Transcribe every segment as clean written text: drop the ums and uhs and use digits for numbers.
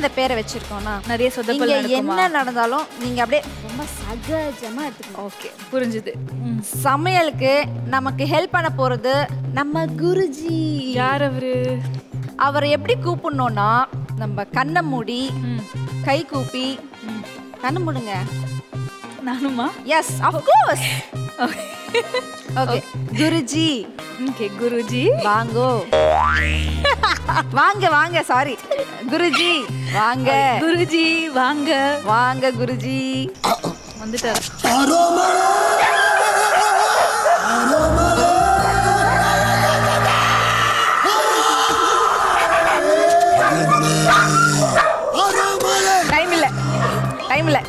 இந்த பேரை வச்சிருக்கோம்னா நிறைய சொதப்பல் இங்க என்ன நடந்தாலும் நீங்க அப்படியே ரொம்ப சகஜமா எடுத்துக்கணும். ஓகே புரிஞ்சுது. சமையலுக்கு நமக்கு ஹெல்ப் பண்ண போறது நம்ம குருஜி. யார் அவரு? அவரை எப்படி கூப்பிடணும்னா நம்ம கண்ணை மூடி கை கூப்பி கண்ணை மூடுங்க. நானுமா? Yes of course. Okay Guruji. Okay Guruji வாங்கோ. வாங்க வாங்க சாரி குருஜி வாங்க. குருஜி வாங்க. வாங்க குருஜி. வந்துட்டார். டைம் இல்ல டைம் இல்ல.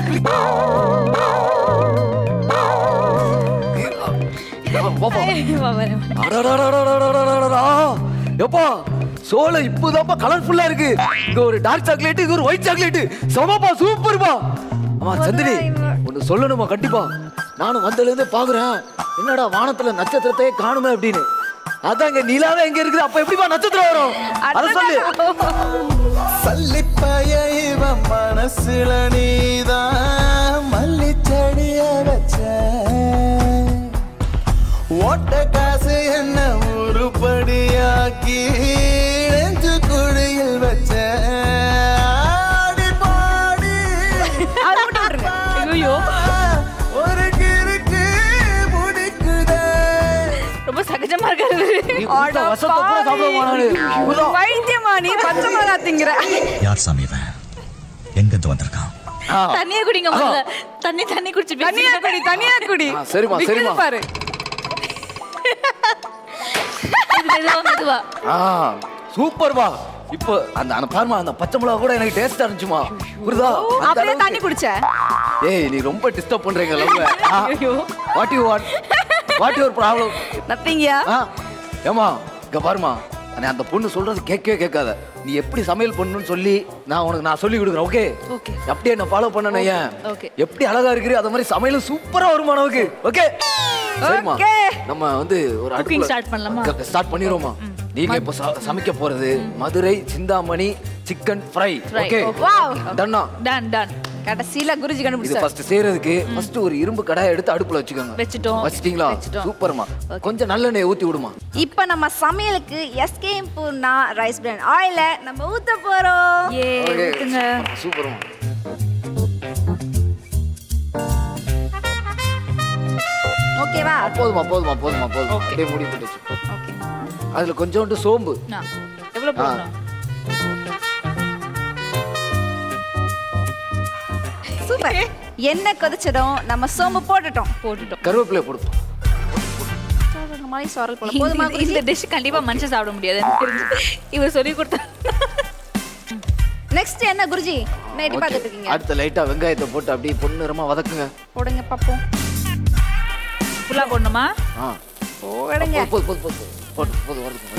எப்பா சோள இப்பதான்ப்பா கலர்ஃபுல்லா இருக்கு. இங்க ஒரு டார்க் சாக்லேட், இங்க ஒரு ஒயிட் சாக்லேட். சமப்பா சூப்பர்ப்பா. அம்மா சந்தினி ஒன்னு சொல்லணுமா கண்டிப்பா. நானும் வந்ததுல இருந்து பாக்குறேன் என்னடா வானத்துல நட்சத்திரத்தையே காணுமே அப்படின்னு. அதான் இங்க நிலாவே எங்க இருக்குது, அப்ப எப்படிப்பா நட்சத்திரம் வரும்? அத சொல்லு. சல்லிப்பைய இவன் மனசுல நீதான் மல்லிச்செடிய வச்ச ஓட்ட காசு என்ன உருப்படியாக்கி நெஞ்சு குழியில் வச்ச ஆடி பாடி ஐயோ ஒரு கிறுக்கு முடிக்குதே. ரொம்ப சகஜமா இருக்காரு. வசத்தை கூட சாப்பிட மாட்டானு. வைத்தியமா நீ பச்சை மிளகா திங்கிற. யார் சாமி இவன்? எங்க இருந்து வந்திருக்கான்? தண்ணியா குடிங்க முதல்ல. தண்ணி குடிச்சு தனியா குடி. சரிமா சரிமா பாரு. மெதுவா சூப்பர்வா. இப்போ அந்த பாருமா அந்த பச்சை மிளகா கூட எனக்கு டேஸ்டா இருந்துச்சுமா. புரியுதா? அப்படியே தண்ணி குடிச்ச. ஏய் நீ ரொம்ப டிஸ்டர்ப் பண்றீங்க love. What you what? What your problem? நத்திங்கயா. ஏமா இங்க பாருமா, அந்த பொண்ணு சொல்றது கேட்கவே கேட்காத. நீ எப்படி சமையல் பண்ணணும்னு சொல்லி நான் சொல்லி கொடுக்குறேன். Okay okay. அப்படியே என்ன ஃபாலோ பண்ணணும். ஏன் ஓகே. எப்படி அழகா இருக்கிறீ அத மாதிரி சமையலும் சூப்பரா வருமா நமக்கு. ஓகே சரிமா. நம்ம வந்து ஒரு குக்கிங் ஸ்டார்ட் பண்ணலாமா? ஸ்டார்ட் பண்ணிரோமா. நீங்க இப்ப சமைக்க போறது Madurai Chintamani chicken fry. Okay wow டன்னா. Done done. கடைசில குருஜி இது கண்டுபிடிச்சார். ஃபர்ஸ்ட் செய்யறதுக்கு ஃபர்ஸ்ட் ஒரு இரும்பு கடாயை எடுத்து அடுப்புல வச்சுக்கோங்க. வச்சிட்டீங்களா? சூப்பர்மா. கொஞ்சம் நல்லெண்ணெய் ஊத்தி விடுமா. இப்போ நம்ம சமையலுக்கு எஸ்கேம் பூர்ணா ரைஸ் பிரான் ஆயில நம்ம ஊத்த போறோம். ஏ ஊத்துங்க. சூப்பர்மா. ஓகேவா? போதுமா அப்படியே மூடி போட்டு வச்சு. ஓகே. அதுல கொஞ்சோண்டு சோம்பு. எவ்வளவு போடணும்? சூப்பர். எண்ணெய் கொதிச்சதும் நம்ம சோம்பு போட்டுட்டோம். கருவேப்பிலை போடுவோம். இந்த மாதிரி சொரல் போல போதுமா? இந்த டிஷ் கண்டிப்பா மனுஷன் சாப்பிட முடியாது. இவர் சொல்லி கொடுத்தா. நெக்ஸ்ட் என்ன குருஜி? நைட் பாத்துட்டு இருக்கீங்க. அடுத்து லைட்டா வெங்காயத்தை போட்டு அப்படியே பொன்னிறமா வதக்குங்க. போடுங்க பாப்போம். ஃபுல்லா போடணுமா? போடுங்க. போடு வருது.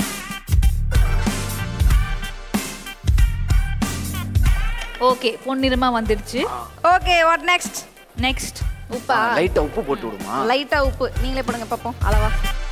ஓகே பொன்னிறமா வந்துடுச்சு. Okay what next? நெக்ஸ்ட் உப்பா. லைட்டா உப்பு போட்டு விடுமா. லைட்டா உப்பு நீங்களே போடுங்க பாப்போம் அளவா.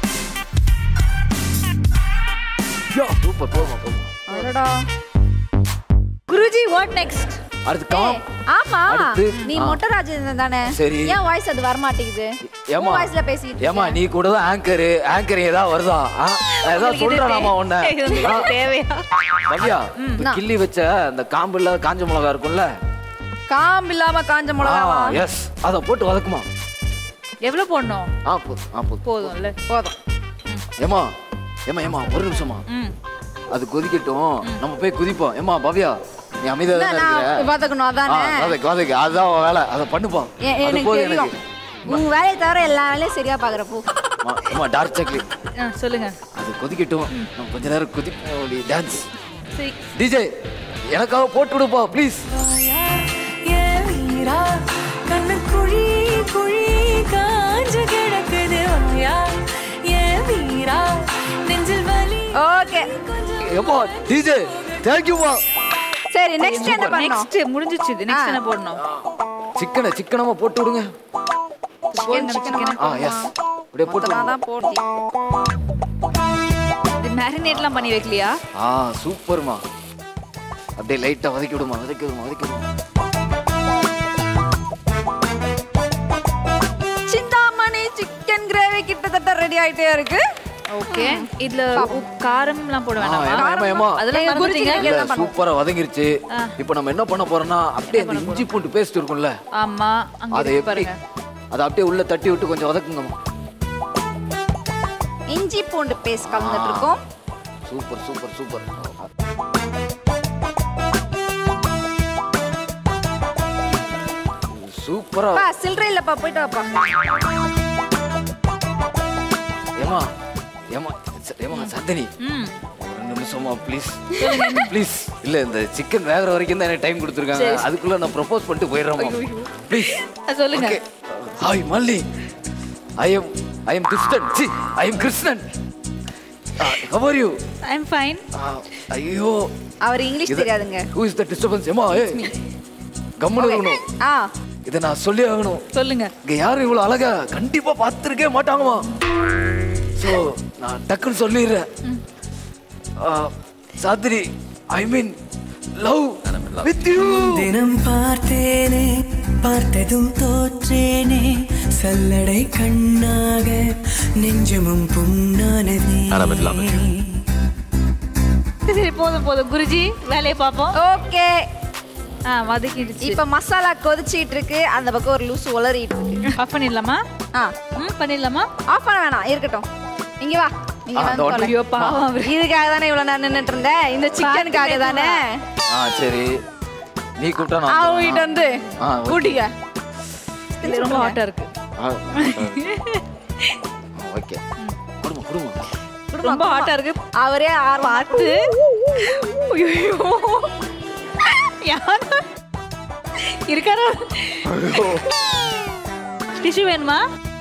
சூப்பர் போடுமா. அடடா. Guruji what next? அடுத்து காம். ஆமா நீ மொட்டை ராஜேந்திரன் தானே? சரி. ஏன் வாய்ஸ் அது வர மாட்டேங்குது? ஏமா வாய்ஸ்ல பேசிட்டு ஏமா நீ கூட தான் ஆங்கர் ஏதா வருதா? ஏதா சொல்றானாமா உன்ன? தேவையா? பவ்யா கிள்ளி வச்ச அந்த காம்பு இல்ல காஞ்ச மிளகா இருக்கும்ல, காம்பு இல்லாம காஞ்ச மிளகாவா? எஸ் அத போட்டு வதக்குமா. எவ்வளவு போடணும்? போதும்ல. போதும். ஏமா ஒரு நிமிஷமா. அது கொதிக்கட்டும், நம்ம போய் குதிப்போம். ஏமா பவ்யா நீ அமைதியா தான் இருக்க. வதக்கணும் அதானே? வதக்கு அதான் வேலை. அத பண்ணுப்போம். அது போதும் எனக்கு. உங்க வேலையை தவிர எல்லா வேலையும் சரியா பாக்குறப்போ. ஏமா டார்க் சாக்லேட் சொல்லுங்க. அது கொதிக்கட்டும், நம்ம கொஞ்ச நேரம் குதிப்போம். டான்ஸ் சரி டிஜே எனக்காக போட்டு விடுப்பா ப்ளீஸ். ஓகே ஏமா டிஜே थैंक यू மா. சரி நெக்ஸ்ட் என்ன பண்ணனும்? நெக்ஸ்ட் முடிஞ்சிச்சு. நெக்ஸ்ட் என்ன போடணும்? சிக்கனமா போட்டு விடுங்க. சிக்கன் எஸ் அப்படியே போட்டு தான் போடுறீ. இது மேரினேட்லாம் பண்ணி வைக்கலையா? சூப்பர்மா. அப்படியே லைட்டா வதக்கி விடுமா, வதக்கி விடுமா, வதக்கி விடுமா. சிந்தாமணி சிக்கன் கிரேவி கிட்டத்தட்ட ரெடி ஆயிட்டே இருக்கு. ஓகே. இதுல காரம்லாம் போட வேணாமா? அதெல்லாம் குருஜி சூப்பரா வதங்கிருச்சு. இப்போ நம்ம என்ன பண்ண போறோம்னா அப்படியே அந்த இஞ்சி பூண்டு பேஸ்ட் இருக்கும்ல, ஆமா, அதை பாருங்க, அதை அப்படியே உள்ள தட்டி விட்டு கொஞ்சம் வதக்குங்கம்மா. இஞ்சி பூண்டு பேஸ்ட் கலந்துட்டு இருக்கோம். Super super super. சூப்பரா. பா சில்றே இல்லப்பா, போய்ட்டு வாப்பா. ஏமா ஏமா ஏமா சந்தினி, ஒரு நிமிஷமா ப்ளீஸ் ப்ளீஸ். இல்ல இந்த சிக்கன் வேகிற வரைக்கும் தான் எனக்கு டைம் கொடுத்துருக்காங்க, அதுக்குள்ள நான் ப்ரப்போஸ் பண்ணிட்டு போயிடுறேன் ப்ளீஸ். சொல்லுங்க. ஹாய் மல்லி, I am Krishnan. See, I am Krishnan. How are you? I'm fine. ஐயோ, அவர் இங்கிலீஷ் தெரியாதுங்க. Who is the disturbance? ஏமா கம்முனு இருக்கணும். இதை நான் சொல்லி ஆகணும். சொல்லுங்க. இங்க யாரும் இவ்வளவு அழகா கண்டிப்பா பார்த்திருக்கே மாட்டாங்கம்மா. சோ நான் டக்குன்னு சொல்லிடுறேன். Shastri, I mean love with you. தினம் பார்த்தேனே, பார்த்ததும் தோற்றேனே, சல்லடை கண்ணாக நெஞ்சமும் புண்ணானதே. சரி போதும் போதும் குருஜி, வேலையை பார்ப்போம். ஓகே, வதக்கிடுச்சு. இப்ப மசாலா கொதிச்சிட்டு இருக்கு, அந்த பக்கம் ஒரு லூசு உளறிட்டு இருக்கு. ஆஃப் பண்ணிடலாமா? பண்ணிடலாமா? ஆஃப் பண்ண வேணாம், இருக்கட்டும். இங்க வா, நீங்க வந்து ஐயோ பாவம் அவரு. இதுக்காக தானே இவ்வளவு நான் நின்னுட்டு இருந்தேன், இந்த சிக்கனுக்காக தானே. சரி, நீ கூப்பிட்டா நான் அவங்க வந்து கூட்டிக்க. இது ரொம்ப ஹாட்டா இருக்கு. ஓகே, குடுமா குடுமா. ரொம்ப ஹாட்டா இருக்கு. அவரே பார்த்து யாரு இருக்காரா? டிஷ்யூ வேணுமா?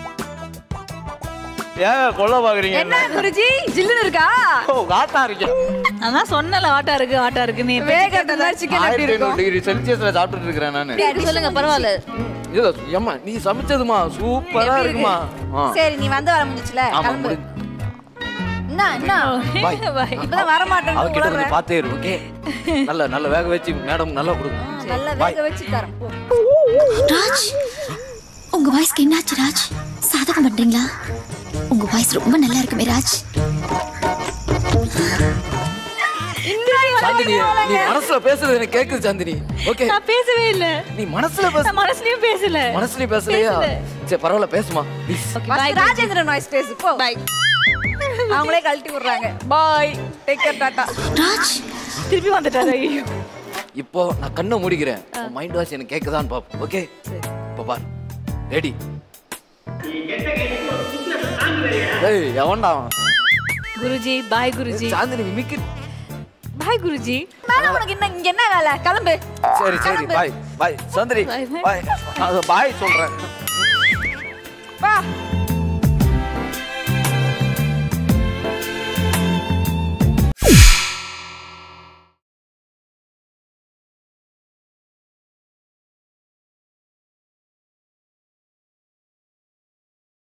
ஏன் கொல்ல பாக்குறீங்க? என்ன குருஜி, ஜில்லுன்னு இருக்கா? ஹாட்டா இருக்கு. அதான் சொன்னல ஹாட்டா இருக்கு ஹாட்டா இருக்கு. நீ வேகத்துல சிக்கன் எப்படி இருக்கும்? 1500 டிகிரி செல்சியஸ்ல சாப்பிட்டுட்டு இருக்கேன் நானு. சரி சொல்லுங்க, பரவாயில்ல. இல்ல ஏம்மா, நீ சமைச்சதுமா சூப்பரா இருக்குமா. சரி, நீ வந்து வர முடிஞ்சுல, கிளம்பு. என்ன இப்பதான் வர மாட்டேன்னு அவகிட்ட கொஞ்சம் பார்த்தே இரு. ஓகே, நல்ல வேக வச்சு மேடம் நல்லா கொடுங்க. நல்ல வேக வச்சு தரேன். ராஜ், உங்க வாய்ஸ்க்கு என்னாச்சு ராஜ்? சாதகம் பண்றீங்களா? உங்க வாய்ஸ் ரொம்ப நல்லா இருக்குமே ராஜ். சாந்தினி, நீ மனசுல பேசுறது எனக்கு கேக்குது சாந்தினி. ஓகே, நான் பேசவே இல்ல. நீ மனசுல பேச. நான் மனசுலயும் பேசல. மனசுலயும் பேசலையா? சரி பரவாயில்ல, பேசுமா ப்ளீஸ். ராஜேந்திரன் வாய்ஸ் பேசு போ. பை. அவங்களே கழட்டி விடுறாங்க. பாய், டேக் கேர், டாடா. ராஜ் திருப்பி வந்துட்டாரு. ஐயோ, இப்போ நான் கண்ணை மூடிக்கிறேன், மைண்ட் வாய்ஸ் எனக்கு கேக்குதான்னு பாப்போம். ஓகே, இப்போ பார். ரெடி? ஏய் எவன்டா? Guruji bye. Guruji Chandini mimicry. Bye Guruji. மேல உனக்கு என்ன இங்க என்ன வேலை? கிளம்பு. சரி சரி, பாய் பாய் சாந்தினி, பாய். பாய் சொல்றேன். வா.